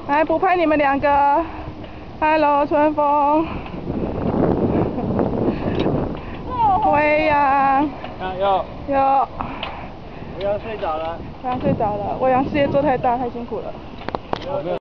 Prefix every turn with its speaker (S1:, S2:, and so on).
S1: 来补拍你们两个 ，Hello 春风，微阳，有，
S2: 微阳睡着了，
S1: 微阳睡着了，微阳事业做太大，太辛苦了。